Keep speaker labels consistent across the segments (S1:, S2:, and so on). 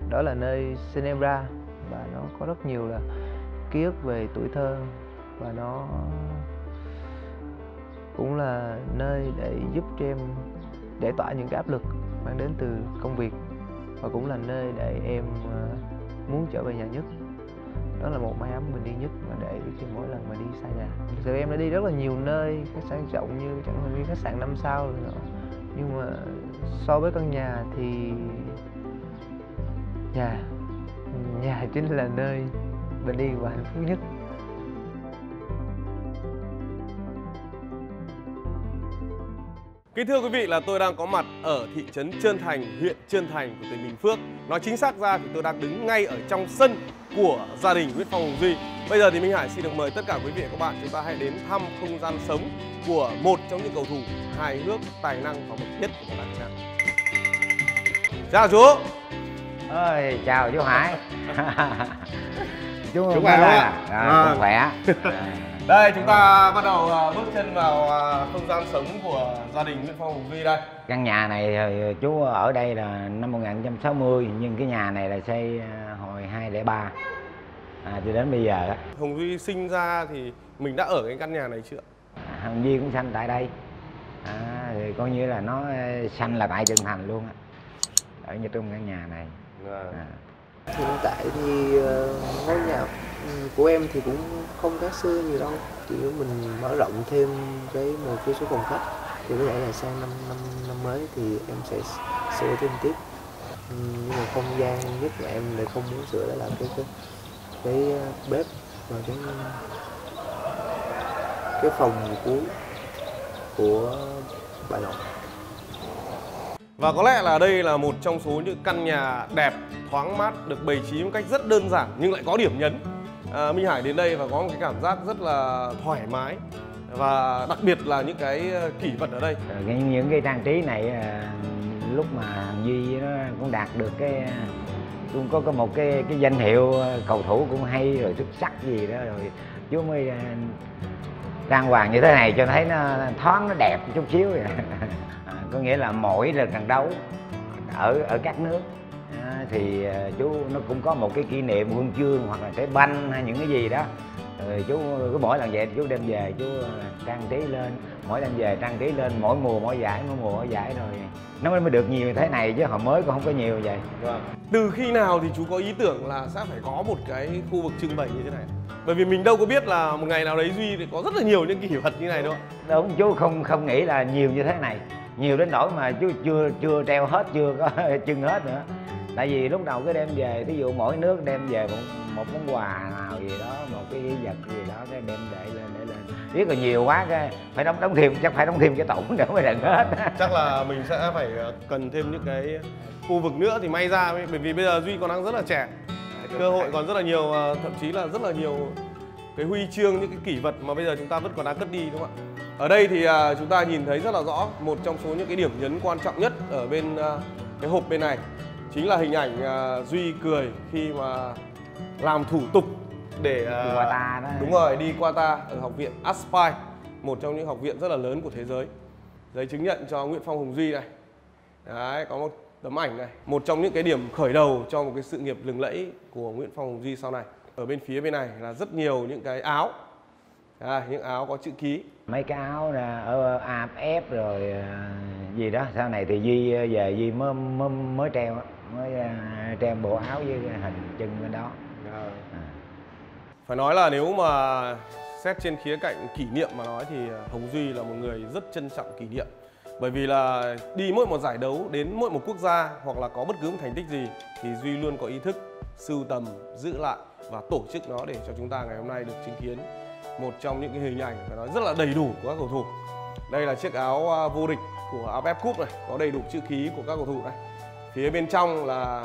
S1: đó là nơi sinh em ra, và nó có rất nhiều là ký ức về tuổi thơ, và nó cũng là nơi để giúp cho em giải tỏa những cái áp lực mang đến từ công việc, và cũng là nơi để em muốn trở về nhà nhất. Đó là một mái ấm bình yên nhất mà để khi mỗi lần mà đi xa nhà. Thực sự em đã đi rất là nhiều nơi khách sang trọng, như chẳng hạn như khách sạn 5 sao rồi nữa, nhưng mà so với căn nhà thì nhà chính là nơi bình yên và hạnh phúc nhất.
S2: Kính thưa quý vị, là tôi đang có mặt ở thị trấn Trơn Thành, huyện Trơn Thành của tỉnh Bình Phước. Nói chính xác ra thì tôi đang đứng ngay ở trong sân của gia đình Nguyễn Phong Hùng Duy. Bây giờ thì Minh Hải xin được mời tất cả quý vị và các bạn, chúng ta hãy đến thăm không gian sống của một trong những cầu thủ hài hước, tài năng và bậc nhất của bóng đá Việt Nam. Chào chú.
S3: Ơi, chào chú Hải.
S2: Chú khỏe không ạ?
S3: Khỏe.
S2: Đây, chúng ta bắt đầu bước chân vào không gian sống của gia đình Nguyễn Phong Hùng Duy đây.
S3: Căn nhà này chú ở đây là năm 1960, nhưng cái nhà này là xây hồi 2003 cho đến bây giờ.
S2: Hùng Duy sinh ra thì mình đã ở cái căn nhà này chưa?
S3: Hùng Duy cũng sanh tại đây, thì coi như là nó sanh là tại Trơn Thành luôn á, ở như trong căn nhà này.
S1: Hiện tại thì ngôi nhà của em thì cũng không khác xưa nhiều đâu, chỉ mình mở rộng thêm một số phòng khách, thì có thể là sang năm mới thì em sẽ sửa thêm tiếp. Nhưng mà không gian nhất là em lại không muốn sửa, đó là cái bếp và cái phòng cuối của bà nội.
S2: Và có lẽ là đây là một trong số những căn nhà đẹp, thoáng mát, được bày trí một cách rất đơn giản nhưng lại có điểm nhấn. Minh Hải đến đây và có một cái cảm giác rất là thoải mái, và đặc biệt là những cái kỷ vật ở đây.
S3: Những cái trang trí này lúc mà Duy nó cũng đạt được cũng có một cái danh hiệu cầu thủ cũng hay rồi, xuất sắc gì đó, rồi chú mới trang hoàng như thế này cho thấy nó thoáng, nó đẹp chút xíu vậy. Có nghĩa là mỗi lần trận đấu ở các nước thì chú nó cũng có một cái kỷ niệm huân chương hoặc là trái banh hay những cái gì đó, rồi chú cứ mỗi lần về chú đem về chú trang trí lên, mỗi lần về trang trí lên, mỗi mùa mỗi giải rồi nó mới được nhiều như thế này, chứ hồi mới cũng không có nhiều vậy.
S2: Từ khi nào thì chú có ý tưởng là sẽ phải có một cái khu vực trưng bày như thế này? Bởi vì mình đâu có biết là một ngày nào đấy Duy thì có rất là nhiều những kỷ vật như này đâu.
S3: Đúng, chú không nghĩ là nhiều như thế này, nhiều đến nỗi mà chú chưa treo hết, chưa có trưng hết nữa. Tại vì lúc đầu cứ đem về, ví dụ mỗi nước đem về một món quà nào gì đó, một cái vật gì đó, cái đem để lên biết là nhiều quá, cái phải đóng thêm, chắc phải đóng thêm cái tủ nữa mới đừng hết.
S2: Chắc là mình sẽ phải cần thêm những cái khu vực nữa thì may ra, bởi vì bây giờ Duy còn đang rất là trẻ, cơ hội còn rất là nhiều, thậm chí là rất là nhiều cái huy chương, những cái kỷ vật mà bây giờ chúng ta vẫn còn đang cất đi, đúng không ạ? Ở đây thì chúng ta nhìn thấy rất là rõ một trong số những cái điểm nhấn quan trọng nhất ở bên cái hộp bên này, chính là hình ảnh Duy cười khi mà làm thủ tục để
S3: đi qua ta đó.
S2: Đúng rồi, đi qua ta ở học viện Aspire, một trong những học viện rất là lớn của thế giới. Giấy chứng nhận cho Nguyễn Phong Hùng Duy này. Đấy, có một tấm ảnh này, một trong những cái điểm khởi đầu cho một cái sự nghiệp lừng lẫy của Nguyễn Phong Hùng Duy sau này. Ở bên phía bên này là rất nhiều những cái áo, những áo có chữ ký.
S3: Mấy cái áo là ở AFF rồi gì đó, sau này thì Duy về Duy mới treo, treo bộ áo với hình chân bên đó.
S2: Phải nói là nếu mà xét trên khía cạnh kỷ niệm mà nói thì Hùng Duy là một người rất trân trọng kỷ niệm. Bởi vì là đi mỗi một giải đấu, đến mỗi một quốc gia hoặc là có bất cứ một thành tích gì thì Duy luôn có ý thức sưu tầm, giữ lại và tổ chức nó để cho chúng ta ngày hôm nay được chứng kiến một trong những cái hình ảnh phải nói rất là đầy đủ của các cầu thủ. Đây là chiếc áo vô địch của AFF Cup này, có đầy đủ chữ ký của các cầu thủ này. Phía bên trong là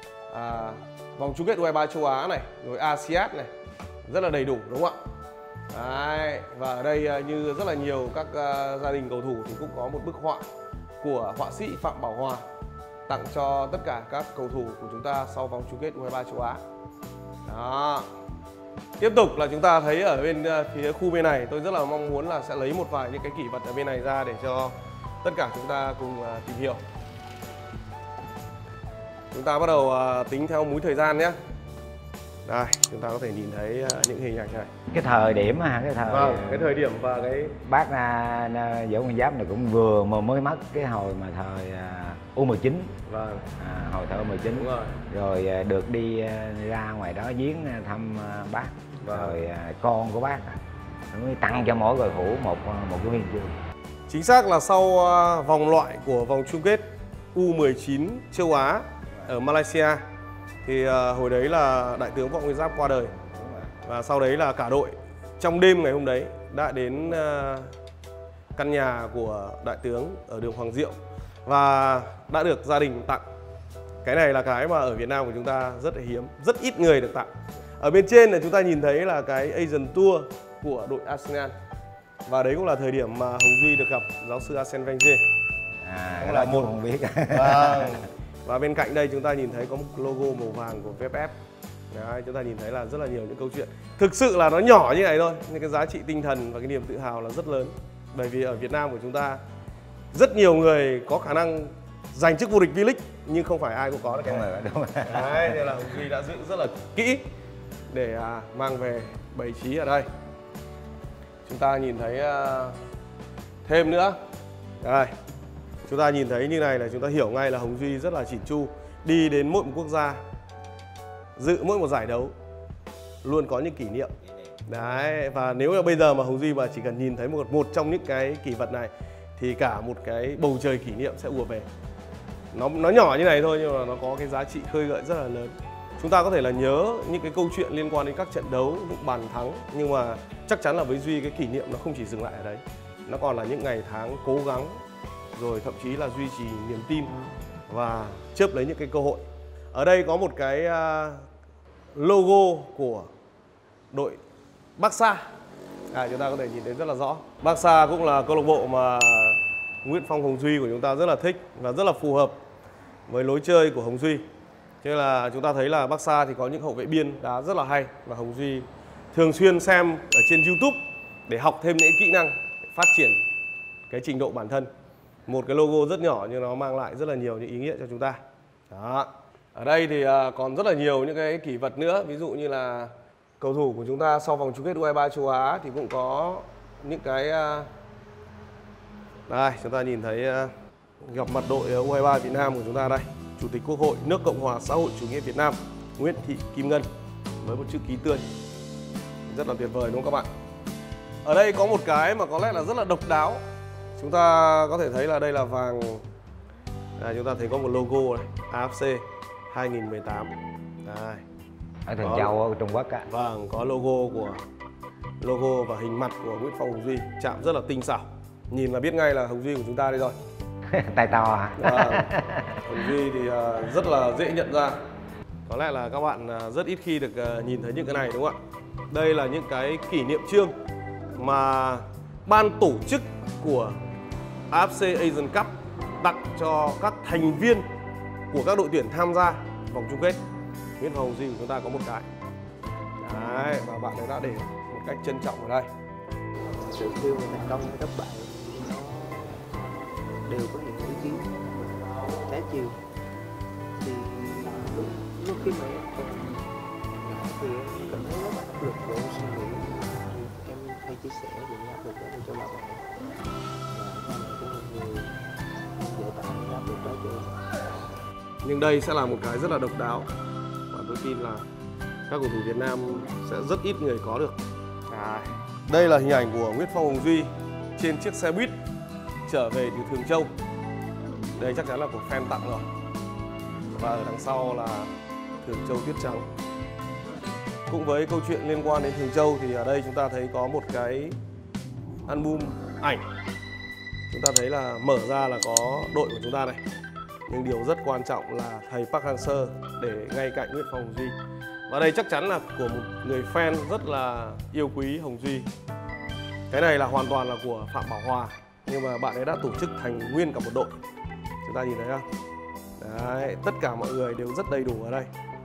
S2: vòng chung kết U23 châu Á này, rồi ASEAN này, rất là đầy đủ, đúng không ạ? Đấy, và ở đây như rất là nhiều các gia đình cầu thủ thì cũng có một bức họa của họa sĩ Phạm Bảo Hòa tặng cho tất cả các cầu thủ của chúng ta sau vòng chung kết U23 châu Á. Đó. Tiếp tục là chúng ta thấy ở bên phía khu bên này, tôi rất là mong muốn là sẽ lấy một vài những cái kỷ vật ở bên này ra để cho tất cả chúng ta cùng tìm hiểu. Chúng ta bắt đầu tính theo múi thời gian nhé. Đây, chúng ta có thể nhìn thấy những hình ảnh này.
S3: Cái thời điểm
S2: cái thời điểm và cái
S3: bác Võ Nguyên Giáp này cũng vừa mà mới mất cái hồi mà thời U19.
S2: Vâng.
S3: Hồi thời U19.
S2: Đúng rồi.
S3: Rồi được đi ra ngoài đó viếng thăm bác.
S2: Vâng.
S3: Rồi con của bác mới tặng cho mỗi cầu thủ một cái huy chương.
S2: Chính xác là sau vòng loại của vòng chung kết U19 châu Á ở Malaysia thì hồi đấy là đại tướng Võ Nguyên Giáp qua đời. Và sau đấy là cả đội trong đêm ngày hôm đấy đã đến căn nhà của đại tướng ở đường Hoàng Diệu và đã được gia đình tặng. Cái này là cái mà ở Việt Nam của chúng ta rất là hiếm, rất ít người được tặng. Ở bên trên là chúng ta nhìn thấy là cái Asian Tour của đội Arsenal. Và đấy cũng là thời điểm mà Hồng Duy được gặp giáo sư Arsène Wenger.
S3: Cái đó một không biết.
S2: Và bên cạnh đây chúng ta nhìn thấy có một logo màu vàng của VFF. Đấy, chúng ta nhìn thấy là rất là nhiều những câu chuyện. Thực sự là nó nhỏ như này thôi, nhưng cái giá trị tinh thần và cái niềm tự hào là rất lớn. Bởi vì ở Việt Nam của chúng ta rất nhiều người có khả năng giành chức vô địch V-League nhưng không phải ai cũng có được cái này.
S3: Đúng rồi.
S2: Đấy, nên là Hồng Duy đã giữ rất là kỹ để mang về bày trí ở đây. Chúng ta nhìn thấy thêm nữa. Đây, chúng ta nhìn thấy như này là chúng ta hiểu ngay là Hồng Duy rất là chỉn chu. Đi đến mỗi một quốc gia, dự mỗi một giải đấu luôn có những kỷ niệm. Đấy, và nếu là bây giờ mà Hồng Duy mà chỉ cần nhìn thấy một trong những cái kỷ vật này thì cả một cái bầu trời kỷ niệm sẽ ùa về. Nó nhỏ như này thôi nhưng mà nó có cái giá trị khơi gợi rất là lớn. Chúng ta có thể là nhớ những cái câu chuyện liên quan đến các trận đấu, những bàn thắng, nhưng mà chắc chắn là với Duy cái kỷ niệm nó không chỉ dừng lại ở đấy. Nó còn là những ngày tháng cố gắng, rồi thậm chí là duy trì niềm tin và chớp lấy những cái cơ hội. Ở đây có một cái logo của đội Barca. Chúng ta có thể nhìn thấy rất là rõ. Barca cũng là câu lạc bộ mà Nguyễn Phong Hồng Duy của chúng ta rất là thích và rất là phù hợp với lối chơi của Hồng Duy. Cho nên là chúng ta thấy là Barca thì có những hậu vệ biên đá rất là hay và Hồng Duy thường xuyên xem ở trên YouTube để học thêm những kỹ năng để phát triển cái trình độ bản thân. Một cái logo rất nhỏ nhưng nó mang lại rất là nhiều những ý nghĩa cho chúng ta. Đó. Ở đây thì còn rất là nhiều những cái kỷ vật nữa, ví dụ như là cầu thủ của chúng ta sau vòng chung kết U23 châu Á thì cũng có những cái đây, chúng ta nhìn thấy gặp mặt đội U23 Việt Nam của chúng ta đây. Chủ tịch Quốc hội nước Cộng hòa xã hội chủ nghĩa Việt Nam Nguyễn Thị Kim Ngân với một chữ ký tươi. Rất là tuyệt vời đúng không các bạn? Ở đây có một cái mà có lẽ là rất là độc đáo. Chúng ta có thể thấy là đây là vàng. Chúng ta thấy có một logo này, AFC 2018. Đây.
S3: Ở Thường Châu ở Trung Quốc á.
S2: Vâng, có logo và hình mặt của Nguyễn Phong Hồng Duy chạm rất là tinh xảo. Nhìn là biết ngay là Hồng Duy của chúng ta đây rồi.
S3: Tay to à?
S2: Hồng Duy thì rất là dễ nhận ra. Có lẽ là các bạn rất ít khi được nhìn thấy những cái này đúng không ạ? Đây là những cái kỷ niệm chương mà ban tổ chức của AFC Asian Cup tặng cho các thành viên của các đội tuyển tham gia vòng chung kết. Nguyễn Phong Hồng Duy của chúng ta có một cái. Đấy, và bạn ấy đã để một cách trân trọng ở đây.
S1: Sự kêu thành công của các bạn nó đều có những ý kiến trái chiều. Thì lúc khi mà em còn nhỏ thì em cảm thấy rất áp lực và em suy nghĩ. Em hay chia sẻ về những áp lực đó cho bạn bè. Và ba mẹ cũng là người dạy tạo những áp lực đó cho em.
S2: Nhưng đây sẽ là một cái rất là độc đáo và tôi tin là các cầu thủ Việt Nam sẽ rất ít người có được. Đây là hình ảnh của Nguyễn Phong Hồng Duy trên chiếc xe buýt trở về từ Thường Châu. Đây chắc chắn là của fan tặng rồi. Và ở đằng sau là Thường Châu tuyết trắng. Cũng với câu chuyện liên quan đến Thường Châu thì ở đây chúng ta thấy có một cái album ảnh. Chúng ta thấy là mở ra là có đội của chúng ta này. Nhưng điều rất quan trọng là thầy Park Hang-seo để ngay cạnh Nguyễn Phong Hồng Duy. Và đây chắc chắn là của một người fan rất là yêu quý Hồng Duy. Cái này là hoàn toàn là của Phạm Bảo Hòa, nhưng mà bạn ấy đã tổ chức thành nguyên cả một đội. Chúng ta nhìn thấy không? Đấy, tất cả mọi người đều rất đầy đủ ở đây.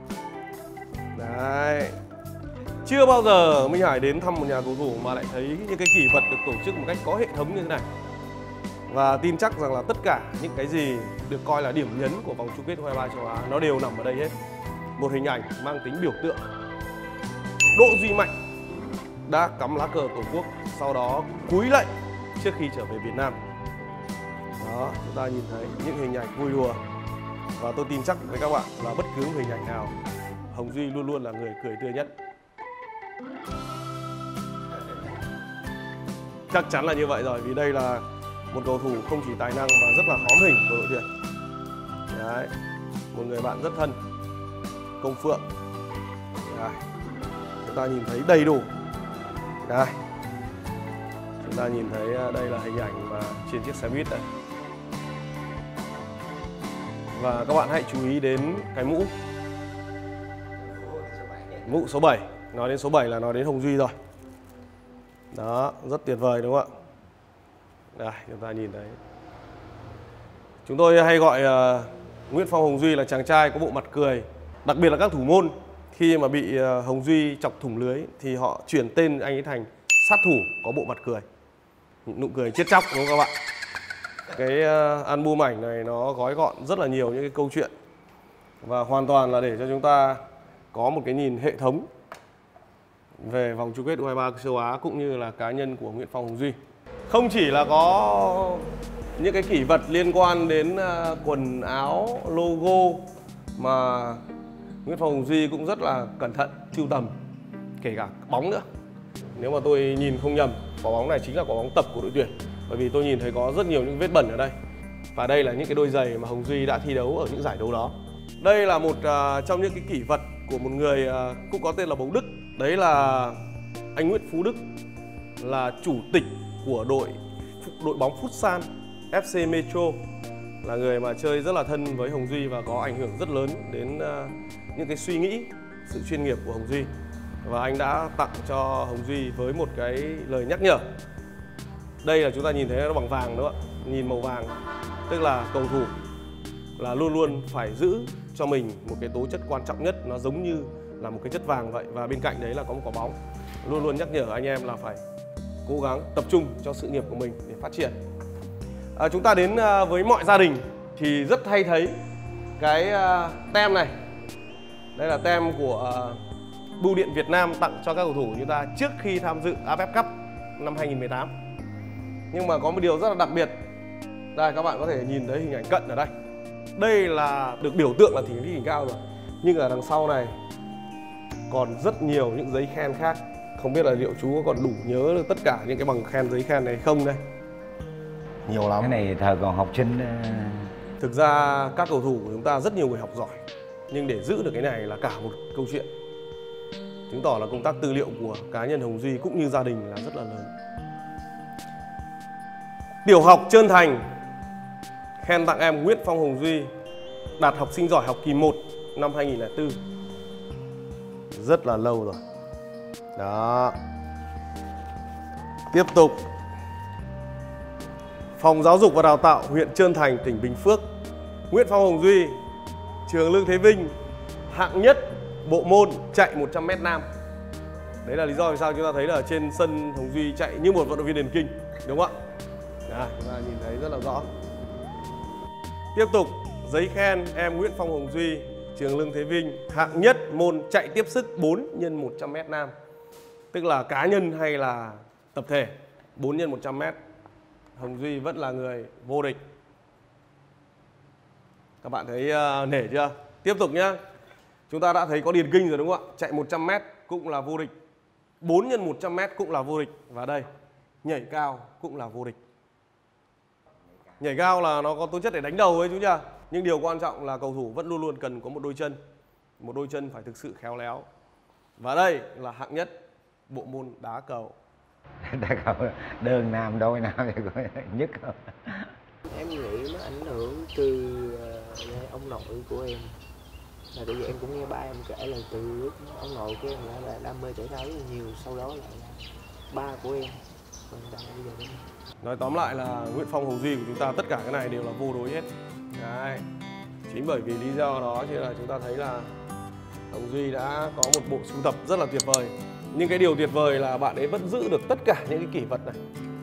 S2: Đấy. Chưa bao giờ Minh Hải đến thăm một nhà cầu thủ mà lại thấy những cái kỷ vật được tổ chức một cách có hệ thống như thế này. Và tin chắc rằng là tất cả những cái gì được coi là điểm nhấn của vòng chung kết U23 châu Á nó đều nằm ở đây hết. Một hình ảnh mang tính biểu tượng. Đỗ Duy Mạnh đã cắm lá cờ Tổ quốc, sau đó cúi lạy trước khi trở về Việt Nam. Đó, chúng ta nhìn thấy những hình ảnh vui đùa. Và tôi tin chắc với các bạn là bất cứ hình ảnh nào, Hồng Duy luôn luôn là người cười tươi nhất. Chắc chắn là như vậy rồi, vì đây là một cầu thủ không chỉ tài năng mà rất là hóm hình của đội tuyển. Đấy, một người bạn rất thân, Công Phượng. Đấy, chúng ta nhìn thấy đầy đủ. Đây, chúng ta nhìn thấy đây là hình ảnh mà trên chiếc xe buýt này. Và các bạn hãy chú ý đến cái mũ. Mũ số 7. Nói đến số 7 là nói đến Hồng Duy rồi. Đó, rất tuyệt vời đúng không ạ? Đây, chúng ta nhìn thấy. Chúng tôi hay gọi Nguyễn Phong Hồng Duy là chàng trai có bộ mặt cười. Đặc biệt là các thủ môn, khi mà bị Hồng Duy chọc thủng lưới thì họ chuyển tên anh ấy thành sát thủ có bộ mặt cười. Nụ cười chết chóc đúng không các bạn? Cái album ảnh này nó gói gọn rất là nhiều những cái câu chuyện và hoàn toàn là để cho chúng ta có một cái nhìn hệ thống về vòng chung kết U23 châu Á cũng như là cá nhân của Nguyễn Phong Hồng Duy. Không chỉ là có những cái kỷ vật liên quan đến quần áo, logo mà Nguyễn Phong Hồng Duy cũng rất là cẩn thận sưu tầm, kể cả bóng nữa. Nếu mà tôi nhìn không nhầm, quả bóng này chính là quả bóng tập của đội tuyển, bởi vì tôi nhìn thấy có rất nhiều những vết bẩn ở đây. Và đây là những cái đôi giày mà Hồng Duy đã thi đấu ở những giải đấu đó. Đây là một trong những cái kỷ vật của một người cũng có tên là Bầu Đức. Đấy là anh Nguyễn Phú Đức, là chủ tịch của đội bóng Futsal FC Metro, là người mà chơi rất là thân với Hồng Duy và có ảnh hưởng rất lớn đến những cái suy nghĩ, sự chuyên nghiệp của Hồng Duy. Và anh đã tặng cho Hồng Duy với một cái lời nhắc nhở. Đây là chúng ta nhìn thấy nó bằng vàng đúng không ạ? Nhìn màu vàng, tức là cầu thủ là luôn luôn phải giữ cho mình một cái tố chất quan trọng nhất, nó giống như là một cái chất vàng vậy. Và bên cạnh đấy là có một quả bóng, luôn luôn nhắc nhở anh em là phải cố gắng tập trung cho sự nghiệp của mình để phát triển. Chúng ta đến với mọi gia đình thì rất hay thấy cái tem này. Đây là tem của Bưu điện Việt Nam tặng cho các cầu thủ chúng ta trước khi tham dự AFF Cup năm 2018. Nhưng mà có một điều rất là đặc biệt. Đây, các bạn có thể nhìn thấy hình ảnh cận ở đây. Đây là được biểu tượng là thỉnh đỉnh cao rồi. Nhưng ở đằng sau này còn rất nhiều những giấy khen khác. Không biết là liệu chú có còn đủ nhớ được tất cả những cái bằng khen, giấy khen này không đây? Nhiều lắm.
S3: Cái này thời còn học sinh.
S2: Thực ra các cầu thủ của chúng ta rất nhiều người học giỏi, nhưng để giữ được cái này là cả một câu chuyện. Chứng tỏ là công tác tư liệu của cá nhân Hồng Duy cũng như gia đình là rất là lớn. Tiểu học Trơn Thành khen tặng em Nguyễn Phong Hồng Duy đạt học sinh giỏi học kỳ 1 năm 2004. Rất là lâu rồi. Đó. Tiếp tục. Phòng Giáo dục và Đào tạo huyện Trơn Thành, tỉnh Bình Phước, Nguyễn Phong Hồng Duy, trường Lương Thế Vinh, hạng nhất bộ môn chạy 100m nam. Đấy là lý do vì sao chúng ta thấy là trên sân Hồng Duy chạy như một vận động viên điền kinh, đúng không ạ? Đấy, chúng ta nhìn thấy rất là rõ. Tiếp tục, giấy khen em Nguyễn Phong Hồng Duy, trường Lương Thế Vinh, hạng nhất môn chạy tiếp sức 4x100m nam. Tức là cá nhân hay là tập thể, 4x100m. Hồng Duy vẫn là người vô địch. Các bạn thấy nể chưa? Tiếp tục nhá. Chúng ta đã thấy có điền kinh rồi đúng không ạ? Chạy 100m cũng là vô địch, 4x100m cũng là vô địch. Và đây, nhảy cao cũng là vô địch. Nhảy cao là nó có tố chất để đánh đầu ấy chú nhá. Nhưng điều quan trọng là cầu thủ vẫn luôn luôn cần có một đôi chân. Một đôi chân phải thực sự khéo léo. Và đây là hạng nhất bộ môn đá cầu.
S3: Đá cầu đơn nam đôi nam thì có nhất không?
S1: Em nghĩ nó ảnh hưởng từ ông nội của em. Là tại vì em cũng nghe ba em kể là từ lúc ông nội của em là đam mê thể thao rất là nhiều, sau đó là ba của em. Nói tóm lại là Nguyễn Phong Hồng Duy của chúng ta tất cả cái này đều là vô đối hết. Đấy. Chính bởi vì lý do đó cho nên là chúng ta thấy là Hồng Duy đã có một bộ sưu tập rất là tuyệt vời. Nhưng cái điều tuyệt vời là bạn ấy vẫn giữ được tất cả những cái kỷ vật này.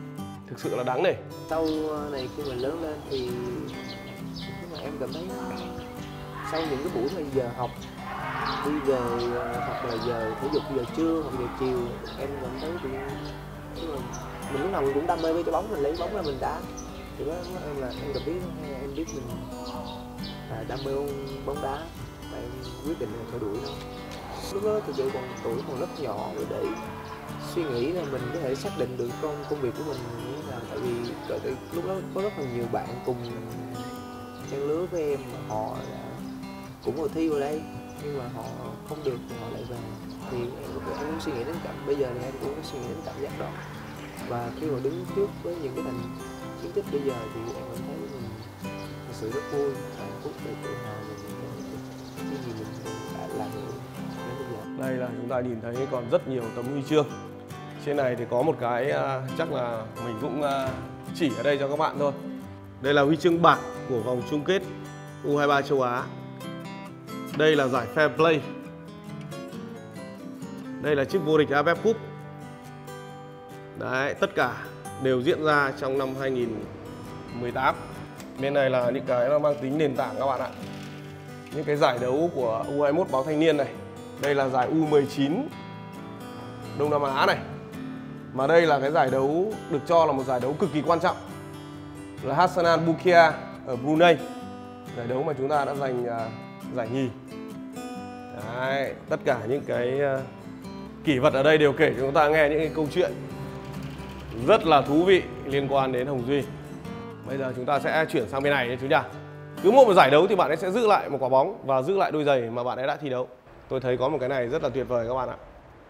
S2: thực sự là đáng nể.
S1: Sau này khi mình lớn lên thì nhưng mà em cảm thấy sau những cái buổi mà giờ học đi về hoặc là giờ thể dục, giờ trưa hoặc giờ chiều, em cảm thấy thì mình lúc nào mình cũng đam mê với cái bóng, mình lấy bóng ra mình đá. Thì đó em là em biết mình là đam mê bóng đá và em quyết định là theo đuổi nó. Lúc đó thực sự tuổi còn rất nhỏ để suy nghĩ là mình có thể xác định được công việc của mình như thế nào. Tại vì lúc đó có rất là nhiều bạn cùng trang lứa với em mà họ cũng ngồi thi vào đây nhưng mà họ không được thì họ lại về. Thì em cũng suy nghĩ đến bây giờ thì em cũng có suy nghĩ đến cảm giác đó. Và khi mà đứng trước với những cái thành chiến tích bây giờ thì em cảm thấy mình thật sự rất vui, hạnh phúc và tự hào về những cái gì mình đã làm được đến bây giờ.
S2: Đây là chúng ta nhìn thấy còn rất nhiều tấm huy chương. Trên này thì có một cái chắc là mình cũng chỉ ở đây cho các bạn thôi. Đây là huy chương bạc của vòng chung kết U23 châu Á. Đây là giải Fair Play. Đây là chiếc vô địch AFF Cup. Đấy, tất cả đều diễn ra trong năm 2018. Bên này là những cái nó mang tính nền tảng các bạn ạ. Những cái giải đấu của U21 báo Thanh niên này. Đây là giải U19 Đông Nam Á này. Mà đây là cái giải đấu được cho là một giải đấu cực kỳ quan trọng, là Hassanan Bolkiah ở Brunei. Giải đấu mà chúng ta đã giành giải nhì. Đấy, tất cả những cái kỷ vật ở đây đều kể cho chúng ta nghe những cái câu chuyện rất là thú vị liên quan đến Hồng Duy. Bây giờ chúng ta sẽ chuyển sang bên này nhé chú nhỉ. Cứ mỗi một giải đấu thì bạn ấy sẽ giữ lại một quả bóng và giữ lại đôi giày mà bạn ấy đã thi đấu. Tôi thấy có một cái này rất là tuyệt vời các bạn ạ.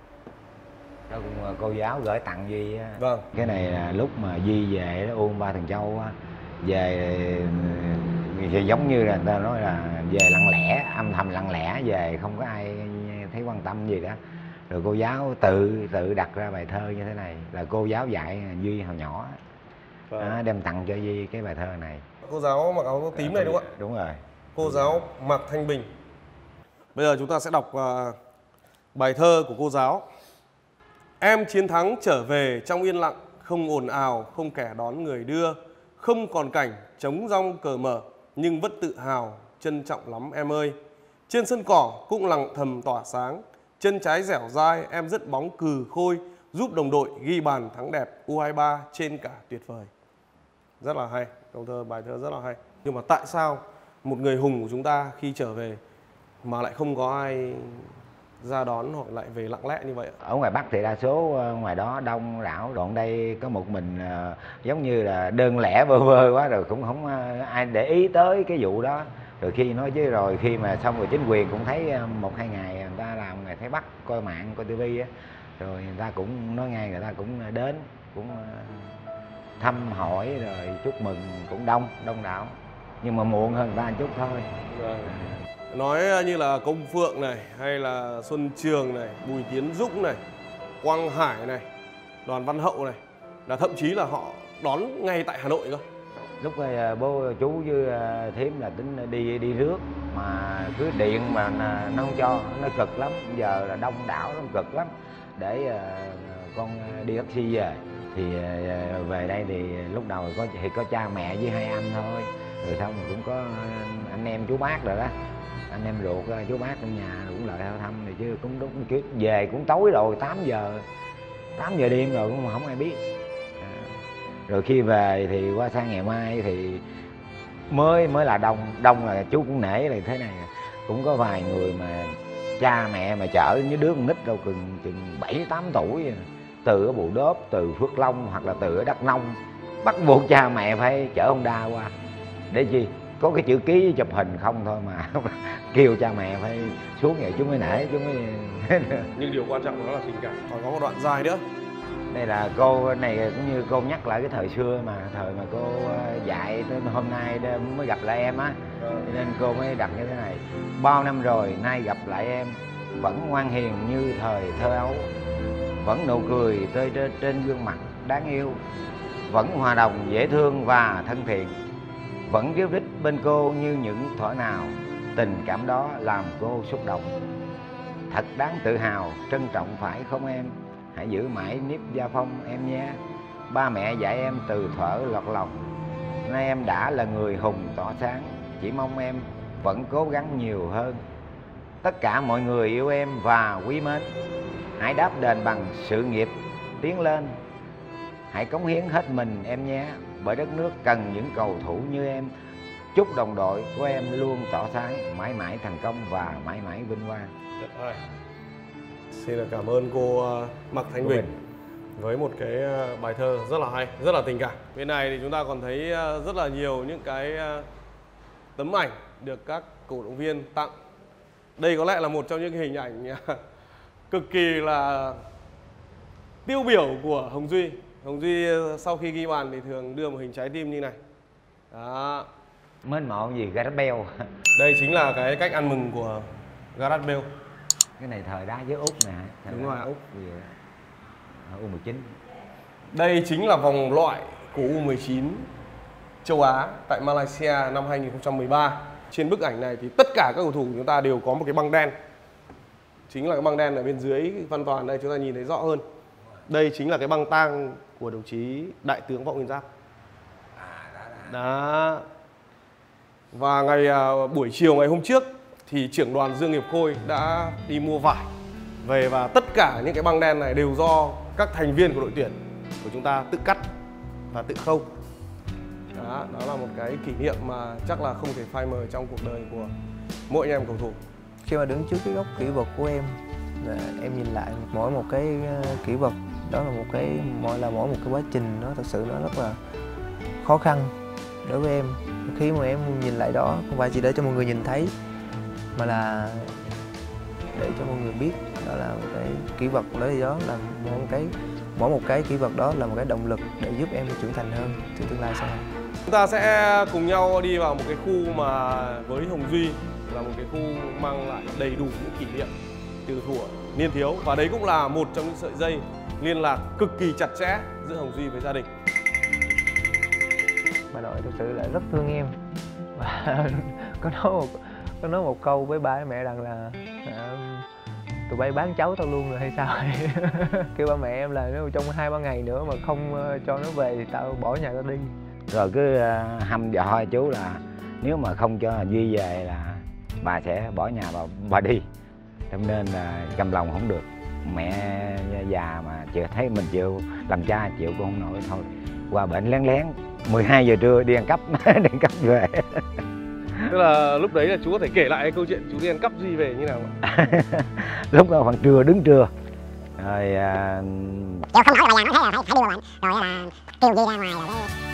S3: Đó cũng cô giáo gửi tặng Duy á.
S2: Vâng.
S3: Cái này là lúc mà Duy về đó U23 Thần Châu á, về thì giống như là người ta nói là về lặng lẽ, âm thầm lặng lẽ về, không có ai thấy quan tâm gì đó. Rồi cô giáo tự đặt ra bài thơ như thế này, là cô giáo dạy Duy hồi nhỏ.
S2: Vâng.
S3: Đem tặng cho Duy cái bài thơ này.
S2: Cô giáo mặc áo tím này đúng không ạ?
S3: Đúng rồi.
S2: Cô giáo Mạc Thanh Bình. Bây giờ chúng ta sẽ đọc bài thơ của cô giáo. Em chiến thắng trở về trong yên lặng, không ồn ào, không kẻ đón người đưa, không còn cảnh trống rong cờ mở, nhưng vẫn tự hào, trân trọng lắm em ơi. Trên sân cỏ cũng lặng thầm tỏa sáng, chân trái dẻo dai em dứt bóng cừ khôi, giúp đồng đội ghi bàn thắng đẹp U23 trên cả tuyệt vời. Rất là hay, câu thơ, bài thơ rất là hay. Nhưng mà tại sao một người hùng của chúng ta khi trở về mà lại không có ai ra đón hoặc lại về lặng lẽ như vậy?
S3: Ở ngoài Bắc thì đa số ngoài đó đông đảo, còn đây có một mình giống như là đơn lẻ vơ vơ quá, rồi cũng không ai để ý tới cái vụ đó. Rồi khi nói chứ rồi khi mà xong rồi chính quyền cũng thấy 1-2 ngày người ta làm ngày thấy Bắc coi mạng coi tivi á, rồi người ta cũng nói ngay, người ta cũng đến cũng thăm hỏi rồi chúc mừng, cũng đông đảo, nhưng mà muộn hơn người ta một chút thôi.
S2: Nói như là Công Phượng này, hay là Xuân Trường này, Bùi Tiến Dũng này, Quang Hải này, Đoàn Văn Hậu này, là thậm chí là họ đón ngay tại Hà Nội cơ.
S3: Lúc bố chú với thím là tính đi rước mà cứ điện mà nó không cho, nó cực lắm. Giờ là đông đảo nó cực lắm, để con đi taxi về. Thì về đây thì lúc đầu có cha mẹ với 2 anh thôi, rồi xong rồi cũng có anh em chú bác rồi đó, anh em ruột chú bác trong nhà cũng lại theo thăm. Thì chứ cũng đúng, về cũng tối rồi, 8 giờ đêm rồi cũng không ai biết. Rồi khi về thì qua sang ngày mai thì mới là đông là chú cũng nể là thế này. Cũng có vài người mà cha mẹ mà chở như đứa con nít đâu chừng 7-8 tuổi, từ ở Bù Đốp, từ Phước Long hoặc là từ ở Đắk Nông, bắt buộc cha mẹ phải chở Honda qua. Để chi? Có cái chữ ký chụp hình không thôi mà kêu cha mẹ phải xuống vậy chú mới nể, chú mới
S2: Nhưng điều quan trọng đó là tình cảm. Còn có một đoạn dài nữa.
S3: Đây là cô này cũng như cô nhắc lại cái thời xưa mà, thời mà cô dạy tới hôm nay mới gặp lại em á, nên cô mới đặt như thế này. Bao năm rồi nay gặp lại em, vẫn ngoan hiền như thời thơ ấu, vẫn nụ cười tươi trên gương mặt đáng yêu, vẫn hòa đồng dễ thương và thân thiện, vẫn ríu rít bên cô như những thuở nào. Tình cảm đó làm cô xúc động, thật đáng tự hào, trân trọng phải không em? Hãy giữ mãi nếp gia phong em nhé. ba mẹ dạy em từ thuở lọt lòng, nay em đã là người hùng tỏa sáng. Chỉ mong em vẫn cố gắng nhiều hơn. Tất cả mọi người yêu em và quý mến, hãy đáp đền bằng sự nghiệp tiến lên. Hãy cống hiến hết mình em nhé, bởi đất nước cần những cầu thủ như em. Chúc đồng đội của em luôn tỏa sáng, mãi mãi thành công và mãi mãi vinh quang.
S2: Tuyệt vời. Xin được cảm ơn cô Mạc Thanh Bình với một cái bài thơ rất là hay, rất là tình cảm. Bên này thì chúng ta còn thấy rất là nhiều những cái tấm ảnh được các cổ động viên tặng. Đây có lẽ là một trong những hình ảnh cực kỳ là tiêu biểu của Hồng Duy. Hồng Duy sau khi ghi bàn thì thường đưa một hình trái tim như này. Đó.
S3: Mến mộ gì Gareth Bale.
S2: Đây chính là cái cách ăn mừng của Gareth Bale.
S3: Cái này thời đá với Úc nè.
S2: Đúng rồi.
S3: Úc gì U19.
S2: Đây chính là vòng loại của U19 châu Á tại Malaysia năm 2013. Trên bức ảnh này thì tất cả các cầu thủ của chúng ta đều có một cái băng đen. Chính là cái băng đen ở bên dưới Văn Toàn đây, chúng ta nhìn thấy rõ hơn. Đây chính là cái băng tang của đồng chí Đại tướng Võ Nguyên Giáp. Đó. Và buổi chiều ngày hôm trước thì trưởng đoàn Dương Nghiệp Khôi đã đi mua vải về, và tất cả những cái băng đen này đều do các thành viên của đội tuyển của chúng ta tự cắt và tự khâu. Đó là một cái kỷ niệm mà chắc là không thể phai mờ trong cuộc đời của mỗi anh em cầu thủ.
S1: Khi mà đứng trước cái góc kỷ vật của em, là em nhìn lại mỗi một cái kỷ vật đó là mỗi một cái quá trình, nó thật sự nó rất là khó khăn đối với em. Khi mà em nhìn lại đó không phải chỉ để cho mọi người nhìn thấy, mà là để cho mọi người biết đó là một cái kỷ vật, đó là mỗi một cái kỷ vật đó là một cái động lực để giúp em trưởng thành hơn trong tương lai sau này.
S2: Chúng ta sẽ cùng nhau đi vào một cái khu mà với Hồng Duy là một cái khu mang lại đầy đủ những kỷ niệm từ thuở niên thiếu, và đấy cũng là một trong những sợi dây liên lạc cực kỳ chặt chẽ giữa Hồng Duy với gia đình.
S1: Bà nội thực sự là rất thương em, và có nói một câu với ba với mẹ rằng là tụi bay bán cháu tao luôn rồi hay sao vậy? Kêu ba mẹ em là nếu trong 2-3 ngày nữa mà không cho nó về thì tao bỏ nhà tao đi.
S3: Rồi cứ hăm dọa chú là nếu mà không cho Duy về là bà sẽ bỏ nhà bà đi. Cho nên là cầm lòng không được. Mẹ già mà thấy mình chịu làm cha chịu cũng không nổi, thôi qua bệnh lén lén 12 giờ trưa đi ăn cắp đi ăn cắp về.
S2: Tức là lúc đấy là chú có thể kể lại cái câu chuyện chú đi ăn cắp Duy về như nào ạ?
S3: Lúc đó khoảng trưa, đứng trưa rồi
S4: Kêu không hỏi là bà già nó thế là phải đi mua bệnh, rồi là kêu Duy ra ngoài rồi